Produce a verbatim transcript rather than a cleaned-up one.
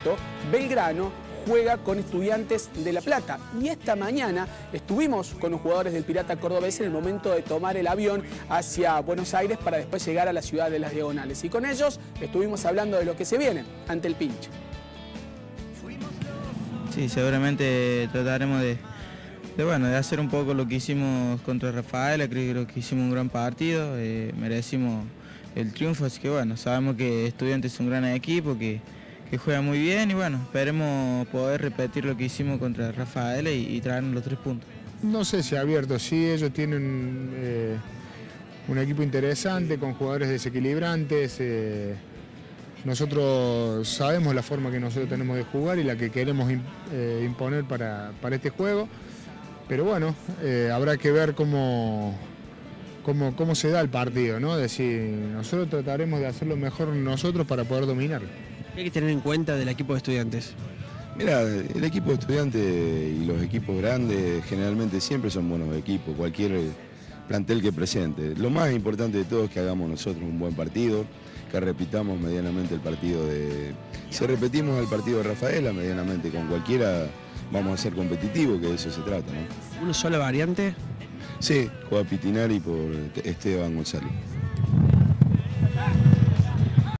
Belgrano juega con Estudiantes de La Plata. Y esta mañana estuvimos con los jugadores del Pirata Cordobés en el momento de tomar el avión hacia Buenos Aires para después llegar a la ciudad de Las Diagonales. Y con ellos estuvimos hablando de lo que se viene ante el pinche. Sí, seguramente trataremos de, de, bueno, de hacer un poco lo que hicimos contra Rafaela. Creo que hicimos un gran partido, eh, merecimos el triunfo, así que bueno, sabemos que Estudiantes es un gran equipo, que que juega muy bien y bueno, esperemos poder repetir lo que hicimos contra Rafaela y, y traernos los tres puntos. No sé si abierto, sí, ellos tienen eh, un equipo interesante con jugadores desequilibrantes. Eh, nosotros sabemos la forma que nosotros tenemos de jugar y la que queremos eh, imponer para, para este juego, pero bueno, eh, habrá que ver cómo, cómo, cómo se da el partido, ¿no? Es decir, nosotros trataremos de hacerlo mejor nosotros para poder dominarlo. ¿Qué hay que tener en cuenta del equipo de Estudiantes? Mira, el equipo de Estudiantes y los equipos grandes generalmente siempre son buenos equipos, cualquier plantel que presente. Lo más importante de todo es que hagamos nosotros un buen partido, que repitamos medianamente el partido de... Si repetimos el partido de Rafaela medianamente con cualquiera, vamos a ser competitivos, que de eso se trata, ¿no? ¿Una sola variante? Sí, juega Pitinari por Esteban González.